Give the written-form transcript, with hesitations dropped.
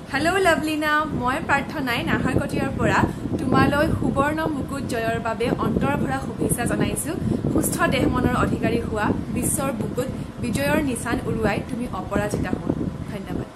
Hello Lovelina, মই প্ৰাৰ্থনাই নাহাৰকটিয়াৰ পৰা তোমালৈ সুবৰ্ণ মুকুট জয়ৰ বাবে অন্তৰ ভৰা শুভেচ্ছা জনাইছো। সুস্থ দেহ মনৰ অধিকাৰী হোৱা বিশ্বৰ বুকুত বিজয়ৰ নিশান উৰুৱাই তুমি অপৰাজিতা হোৱা। ধন্যবাদ।